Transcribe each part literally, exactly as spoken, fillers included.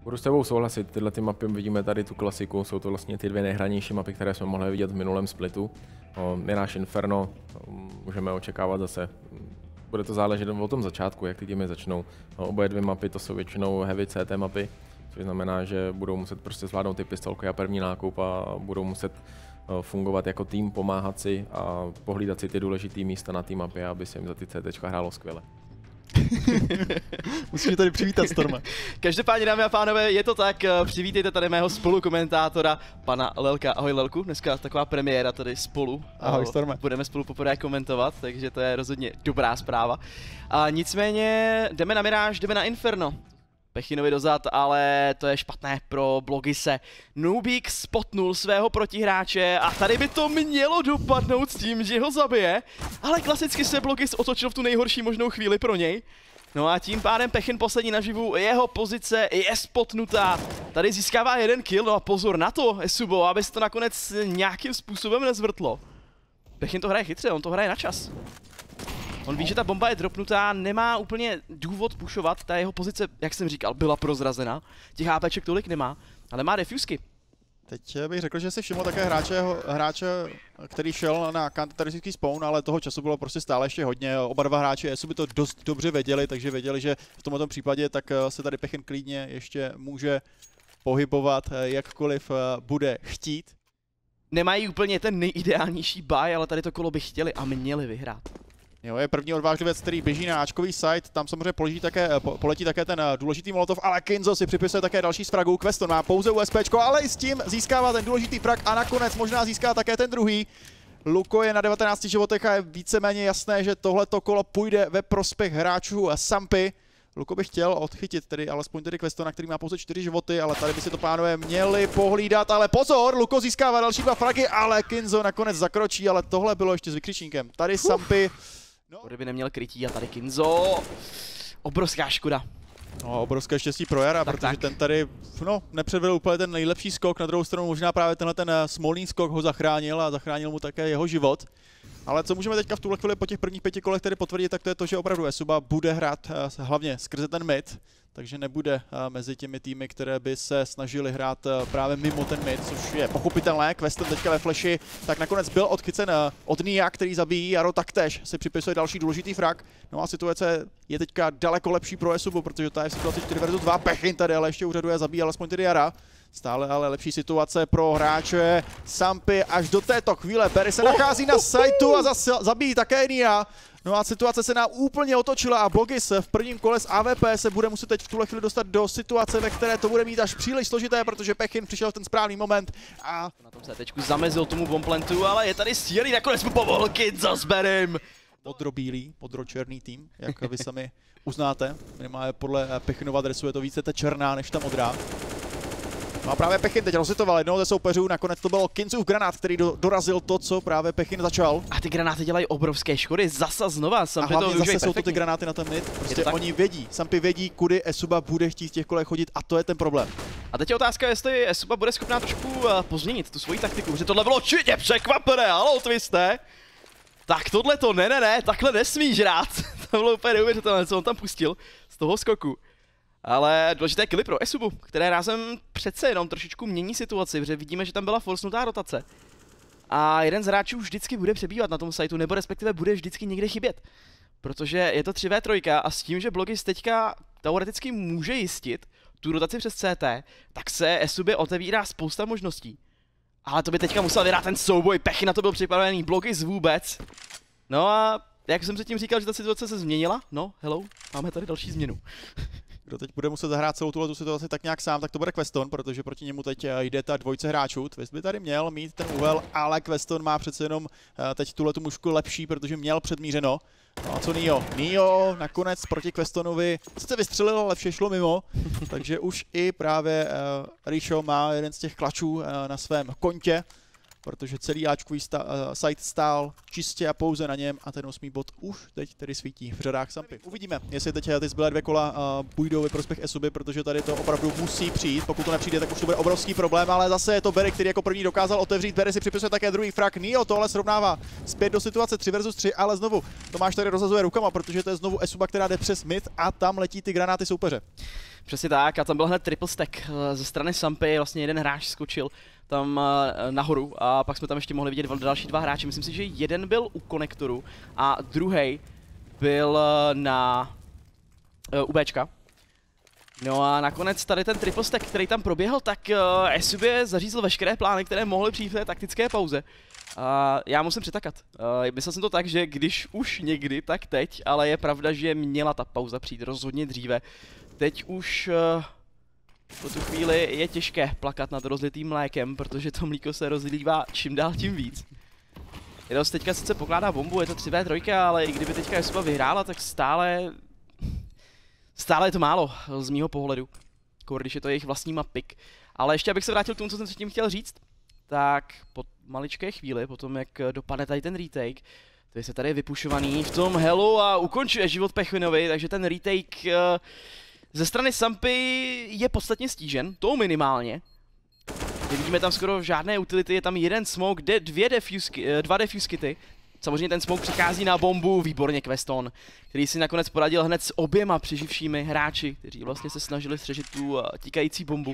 Budu s tebou souhlasit, tyhle ty mapy vidíme tady tu klasiku, jsou to vlastně ty dvě nejhranější mapy, které jsme mohli vidět v minulém splitu. Mirage Inferno můžeme očekávat zase. Bude to záležet o tom začátku, jak ty týmy začnou. Oboje dvě mapy to jsou většinou heavy C T mapy, což znamená, že budou muset prostě zvládnout ty pistolky a první nákup a budou muset fungovat jako tým, pomáhat si a pohlídat si ty důležité místa na té mapě, aby se jim za ty CTčka hrálo skvěle. Musíš tady přivítat, Storma. Každopádně, dámy a pánové, je to tak, přivítejte tady mého spolukomentátora, pana Lelka. Ahoj Lelku, dneska taková premiéra tady spolu. Ahoj Storma. Budeme spolu poprvé komentovat, takže to je rozhodně dobrá zpráva. A nicméně jdeme na Mirage, jdeme na Inferno. Pechinovi dozad, ale to je špatné pro Blogise. Nubík spotnul svého protihráče a tady by to mělo dopadnout s tím, že ho zabije. Ale klasicky se Blogis otočil v tu nejhorší možnou chvíli pro něj. No a tím pádem Pechin poslední naživu, jeho pozice je spotnutá. Tady získává jeden kill, no a pozor na to, Esubo, aby se to nakonec nějakým způsobem nezvrtlo. Pechin to hraje chytře, on to hraje na čas. On ví, že ta bomba je dropnutá, nemá úplně důvod pušovat, ta jeho pozice, jak jsem říkal, byla prozrazena. Těch HPček tolik nemá, ale má defusky. Teď bych řekl, že si všiml také hráče, hráče, který šel na counterterroristický spawn, ale toho času bylo prostě stále ještě hodně. Oba dva hráči Esu by to dost dobře věděli, takže věděli, že v tomto případě tak se tady Pechin klidně ještě může pohybovat, jakkoliv bude chtít. Nemají úplně ten nejideálnější buy, ale tady to kolo by chtěli a měli vyhrát. Jo, je první odvážlivec, který běží na Ačkový site, tam samozřejmě poletí také, poletí také ten důležitý molotov, ale Kinzo si připisuje také další z fragů. Queston má pouze USPčko, ale i s tím získává ten důležitý frag a nakonec možná získá také ten druhý. Luko je na devatenácti životech a je víceméně jasné, že tohleto kolo půjde ve prospěch hráčů Sampy. Luko by chtěl odchytit tedy alespoň tedy Questona, který má pouze čtyři životy, ale tady by si to pánové měli pohlídat, ale pozor, Luko získává další dva fragy, ale Kinzo nakonec zakročí, ale tohle bylo ještě s vykřičníkem. Tady Sampy. No. Kdyby neměl krytí a tady Kinzo. Obrovská škoda. No, obrovské štěstí pro Jara, tak, protože tak. ten tady no, nepředvedl úplně ten nejlepší skok, na druhou stranu možná právě tenhle ten smolný skok ho zachránil a zachránil mu také jeho život. Ale co můžeme teďka v tuhle chvíli po těch prvních pěti kolech tedy potvrdit, tak to je to, že opravdu Esuba bude hrát hlavně skrze ten mid, takže nebude mezi těmi týmy, které by se snažili hrát právě mimo ten mid, což je pochopitelné. Queston teďka ve flashi, tak nakonec byl odchycen od Nia, který zabíjí, Jaro taktéž si připisuje další důležitý frag. No a situace je teďka daleko lepší pro Esubu, protože ta je v situaci čtyři versus dva, Pechin tady ale ještě úřaduje, zabíjí alespoň tedy Jara. Stále ale lepší situace pro hráče Sampy až do této chvíle. Berry se nachází na sajtu a zase zabíjí také Nia. No a situace se nám úplně otočila a Blogis v prvním kole z A V P se bude muset teď v tuhle chvíli dostat do situace, ve které to bude mít až příliš složité, protože Pechin přišel v ten správný moment a... Na tom se teďku zamezil tomu bombplantu, ale je tady stílý, nakonec mu pomohl Kinzo s Berrym. Modrobílý, modročerný tým, jak vy sami uznáte. Minimálně podle Pechinova adresu je to více ta černá než ta modrá. No a právě Pechin teď rozhitoval jednoho ze soupeřů, nakonec to byl Kinzův granát, který do, dorazil to, co právě Pechin začal. A ty granáty dělají obrovské škody, zasa znova, Sampy a hlavně to zase jsou to ty granáty na ten mid, prostě oni vědí, Sampy vědí, kudy Esuba bude chtít v těch kolech chodit a to je ten problém. A teď je otázka, jestli Esuba bude schopná trošku uh, pozměnit tu svoji taktiku, protože tohle bylo určitě překvapené, halo twiste. Tak tohle to, ne, ne, ne, takhle nesmíš hrát, to bylo úplně neuvěřitelné, co on tam pustil z toho skoku. Ale důležité killy pro Esubu, které rázem přece jenom trošičku mění situaci, protože vidíme, že tam byla forsnutá rotace. A jeden z hráčů vždycky bude přebývat na tom sajtu, nebo respektive bude vždycky někde chybět. Protože je to tři vé tři a s tím, že Blogis teďka teoreticky může jistit tu rotaci přes C T, tak se Esubě otevírá spousta možností. Ale to by teďka musel vyhrát ten souboj, Pechin na to byl připravený, Blogis vůbec. No a jak jsem předtím říkal, že ta situace se změnila, no hello, máme tady další změnu. Kdo teď bude muset zahrát celou tuhle situaci tak nějak sám, tak to bude Queston, protože proti němu teď jde ta dvojce hráčů. Twist by tady měl mít ten úhel, ale Queston má přece jenom teď tuhle tu mušku lepší, protože měl předmířeno. No a co Nio? Nio nakonec proti Questonovi sice vystřelil, ale vše šlo mimo, takže už i právě uh, Richo má jeden z těch klačů uh, na svém kontě. protože celý Ačkový sta, uh, site stál čistě a pouze na něm a ten osmý bod už teď tedy svítí v řadách Sampy. Uvidíme, jestli teď ty zbylé dvě kola uh, půjdou ve prospěch Esuby, protože tady to opravdu musí přijít. Pokud to nepřijde, tak už to bude obrovský problém, ale zase je to Berry, který jako první dokázal otevřít. Berry si připisuje také druhý frak. Neo to ale srovnává zpět do situace tři versus tři, ale znovu Tomáš tady rozhazuje rukama, protože to je znovu Esuba, která jde přes mid a tam letí ty granáty soupeře. Přesně tak, a tam byl hned triple stack ze strany Sampy, vlastně jeden hráč skočil tam nahoru a pak jsme tam ještě mohli vidět další dva hráče. Myslím si, že jeden byl u konektoru a druhý byl na uh, UBčka. No a nakonec tady ten triple stack, který tam proběhl, tak uh, Esubě zařízl veškeré plány, které mohly přijít v té taktické pauze. Uh, já musím přitakat. Uh, myslel jsem to tak, že když už někdy, tak teď, ale je pravda, že měla ta pauza přijít rozhodně dříve. Teď už uh, po tu chvíli je těžké plakat nad rozlitým mlékem, protože to mlíko se rozlívá čím dál tím víc. Jedos teďka sice pokládá bombu, je to tři vé tři, ale i kdyby teďka Esuba vyhrála, tak stále... Stále je to málo z mýho pohledu, když je to jejich vlastní mapik. Ale ještě abych se vrátil k tomu, co jsem předtím chtěl říct, tak po maličké chvíli, potom jak dopadne tady ten retake, to je se tady vypušovaný v tom hellu a ukončuje život Pechvinovi, takže ten retake uh, ze strany Sampy je podstatně stížen, to minimálně. Nevidíme tam skoro žádné utility, je tam jeden smoke, kde dvě defuse, dva defuse kity. Samozřejmě ten smoke přichází na bombu, výborně Queston, který si nakonec poradil hned s oběma přeživšími hráči, kteří vlastně se snažili střežit tu uh, tíkající bombu.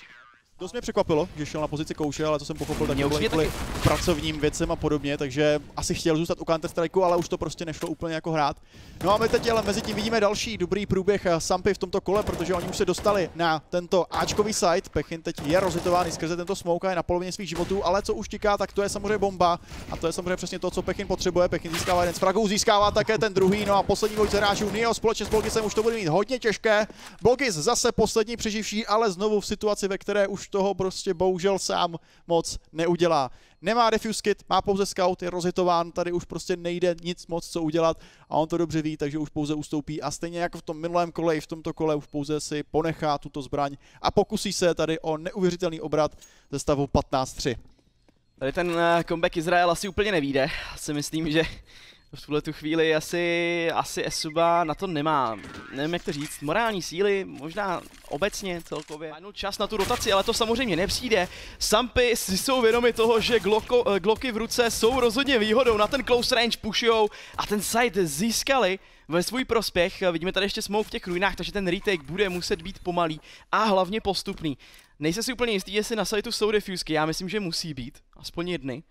Dost mě překvapilo, že šel na pozici kouše, ale to jsem pochopil taky kvůli pracovním věcem a podobně, takže asi chtěl zůstat u Counter-Strikeu, ale už to prostě nešlo úplně jako hrát. No a my teď ale mezi tím vidíme další dobrý průběh Sampy v tomto kole, protože oni už se dostali na tento Ačkový site. Pechin teď je rozhitovaný skrze tento smoke a je na polovině svých životů, ale co už čeká, tak to je samozřejmě bomba a to je samozřejmě přesně to, co Pechin potřebuje. Pechin získává jeden z fragů, získává také ten druhý, no a poslední dvojice hráčů Neo společně s Blogisem už to bude mít hodně těžké. Blogis zase poslední přeživší, ale znovu v situaci, ve které už toho prostě bohužel sám moc neudělá. Nemá defuse kit, má pouze scout, je rozhitován, tady už prostě nejde nic moc co udělat a on to dobře ví, takže už pouze ustoupí a stejně jako v tom minulém kole i v tomto kole už pouze si ponechá tuto zbraň a pokusí se tady o neuvěřitelný obrat ze stavu patnáct tři. Tady ten comeback Izrael asi úplně nevíde, si myslím, že v tuhle tu chvíli asi, asi Esuba na to nemá, nevím jak to říct, morální síly, možná obecně celkově. Má čas na tu rotaci, ale to samozřejmě nepřijde. Sampy si jsou vědomi toho, že gloko, gloky v ruce jsou rozhodně výhodou, na ten close range pushujou a ten side získali ve svůj prospěch. Vidíme tady ještě smoke v těch ruinách, takže ten retake bude muset být pomalý a hlavně postupný. Nejsem si úplně jistý, jestli na sajtu jsou defusky, já myslím, že musí být, aspoň jedny.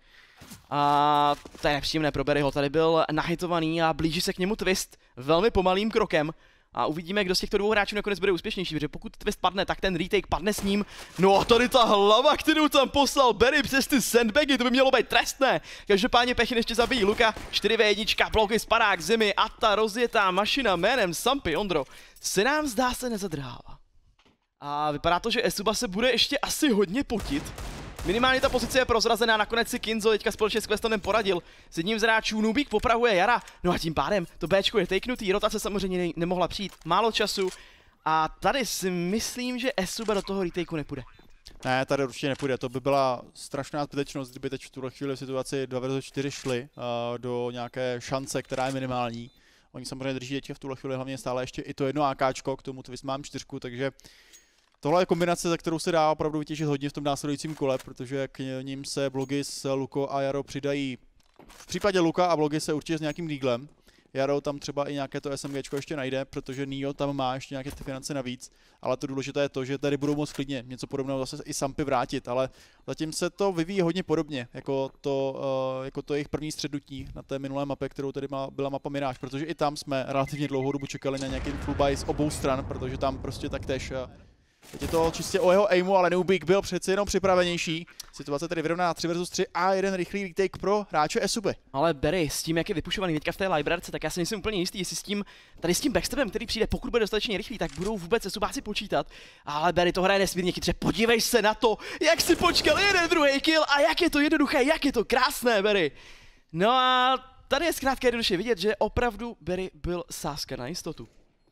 A to je nepříjemné pro Berryho, tady byl nahitovaný a blíží se k němu Twist velmi pomalým krokem. A uvidíme, kdo z těchto dvou hráčů nakonec bude úspěšnější, protože pokud Twist padne, tak ten retake padne s ním. No a tady ta hlava, kterou tam poslal Berry přes ty sandbagy, to by mělo být trestné. Každopádně Pechin ještě zabíjí Luka, čtyři vé jedna, bloky spadá k zemi a ta rozjetá mašina jménem Sampy, Ondro, se nám zdá se nezadrhává. A vypadá to, že Esuba se bude ještě asi hodně potit. Minimálně ta pozice je prozrazená, nakonec si Kinzo teďka společně s Questonem poradil. S jedním z hráčů Nubík popravuje Jara, no a tím pádem to Bčko je takenutý, rotace samozřejmě ne nemohla přijít, málo času. A tady si myslím, že Esuba do toho retakeu nepůjde. Ne, tady určitě nepůjde, to by byla strašná zbytečnost, kdyby teď v tuhle chvíli v situaci dva versus čtyři šli uh, do nějaké šance, která je minimální. Oni samozřejmě drží teď v tuhle chvíli hlavně stále ještě i to jedno AKčko, k tomu Twist mám čtyřku, takže tohle je kombinace, za kterou se dá opravdu vytěžit hodně v tom následujícím kole, protože k ním se Blogis, Luko a Jaro přidají. V případě Luka a Blogis se určitě s nějakým díglem. Jaro tam třeba i nějaké to SMGčko ještě najde, protože Neo tam má ještě nějaké ty finance navíc, ale to důležité je to, že tady budou moc klidně něco podobného zase i Sampy vrátit, ale zatím se to vyvíjí hodně podobně, jako to, uh, jako to jejich první střednutí na té minulé mapě, kterou tady má, byla mapa Mirage, protože i tam jsme relativně dlouhou dobu čekali na nějaký full buy z obou stran, protože tam prostě taktéž uh, teď je to čistě o jeho aimu, ale Nubík byl přeci jenom připravenější. Situace tedy vyrovná tři versus tři a jeden rychlý retake pro hráče Esuby. Ale Berry s tím, jak je vypušovaný teďka v té librarce, tak já si nejsem úplně jistý, jestli s tím, tady s tím backstepem, který přijde, pokud bude dostatečně rychlý, tak budou vůbec Esubáci počítat. Ale Berry to hraje nesmírně chytře, podívej se na to, jak si počkal jeden druhý kill a jak je to jednoduché, jak je to krásné, Berry. No a tady je zkrátka jednoduše vidět, že opravdu Berry byl sázka na jistotu.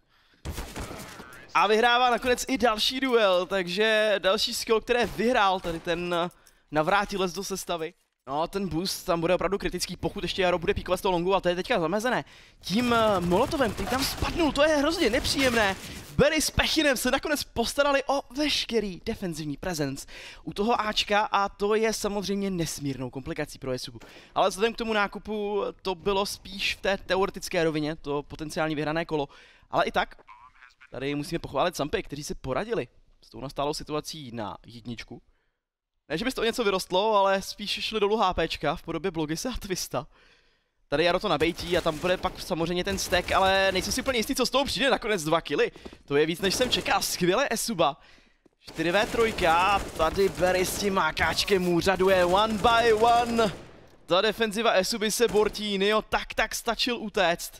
A vyhrává nakonec i další duel, takže další skill, které vyhrál tady ten navrátilec do sestavy. No, ten boost tam bude opravdu kritický, pokud ještě Jaro bude píkovat z toho longu, a to je teďka zamezené. Tím uh, molotovem, který tam spadnul, to je hrozně nepříjemné. Berry s Pechinem se nakonec postarali o veškerý defenzivní presence u toho Ačka a to je samozřejmě nesmírnou komplikací pro Esubu. Ale vzhledem k tomu nákupu to bylo spíš v té teoretické rovině, to potenciálně vyhrané kolo. Ale i tak, tady musíme pochválit Sampy, kteří se poradili s tou nastálou situací na jedničku. Ne, že by z toho něco vyrostlo, ale spíš šli dolů HPčka v podobě Blogise a Twista. Tady Jaro to nabejtí a tam bude pak samozřejmě ten stack, ale nejsem si úplně jistý, co z toho přijde, nakonec dva killy. To je víc, než jsem čekal, skvělé Esuba. čtyři vé tři, tady Berry s tím mákáčkem úřaduje one by one. Ta defenziva Esuby se bortí, Neo tak tak stačil utéct.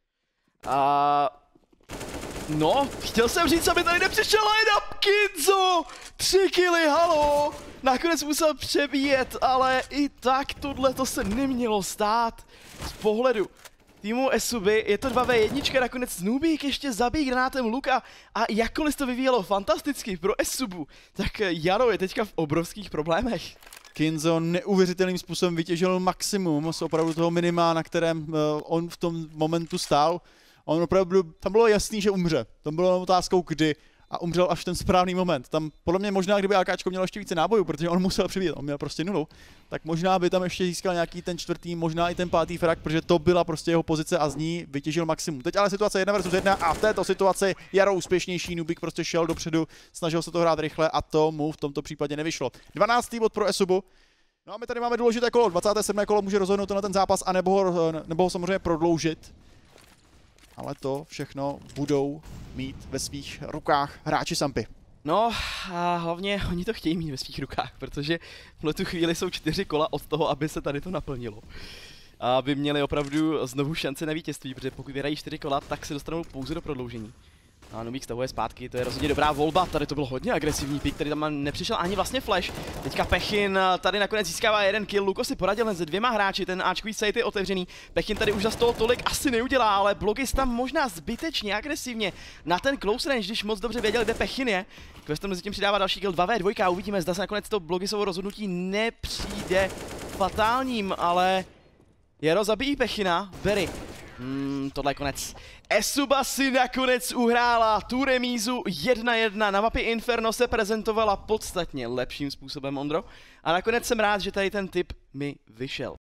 A... No, chtěl jsem říct, aby tady nepřišel line-up, Kinzo! Tři killy, halo! Nakonec musel přebíjet, ale i tak tohle to se nemělo stát. Z pohledu týmu Esuby je to dva vé jedna, nakonec Snoobík ještě zabíjí granátem Luka a jakkoliv to vyvíjelo fantasticky pro Esubu, tak Jaro je teďka v obrovských problémech. Kinzo neuvěřitelným způsobem vytěžil maximum z opravdu toho minima, na kterém uh, on v tom momentu stál. On opravdu, tam bylo jasný, že umře. Tam bylo otázkou kdy a umřel až v ten správný moment. Tam podle mě možná, kdyby AKčko mělo ještě více nábojů, protože on musel přibít, on měl prostě nulu, tak možná by tam ještě získal nějaký ten čtvrtý, možná i ten pátý frak, protože to byla prostě jeho pozice a z ní vytěžil maximum. Teď ale situace jedna versus jedna a v této situaci Jaro úspěšnější, Nubik prostě šel dopředu, snažil se to hrát rychle a to mu v tomto případě nevyšlo. dvanáctý bod pro Esubu. No a my tady máme důležité kolo, dvacáté sedmé kolo může rozhodnout na ten zápas a nebo ho, nebo ho samozřejmě prodloužit. Ale to všechno budou mít ve svých rukách hráči Sampy. No a hlavně oni to chtějí mít ve svých rukách, protože v tu chvíli jsou čtyři kola od toho, aby se tady to naplnilo. A aby měli opravdu znovu šanci na vítězství, protože pokud vyhrají čtyři kola, tak se dostanou pouze do prodloužení. A Nubík stahuje zpátky, to je rozhodně dobrá volba, tady to byl hodně agresivní pík, tady tam nepřišel ani vlastně flash. Teďka Pechin tady nakonec získává jeden kill, Luko si poradil jen se dvěma hráči, ten Ačkový site je otevřený. Pechin tady už za toho tolik asi neudělá, ale Blogis tam možná zbytečně agresivně na ten close range, když moc dobře věděl, kde Pechin je. Questem mezi tím přidává další kill dva vé dva, uvidíme, zda se nakonec to Blogisovo rozhodnutí nepřijde fatálním, ale Jaro zabíjí Pechina, Berry. Hmm, tohle je konec. Esuba si nakonec uhrála tu remízu jedna jedna. Na mapě Inferno se prezentovala podstatně lepším způsobem, Ondro. A nakonec jsem rád, že tady ten tip mi vyšel.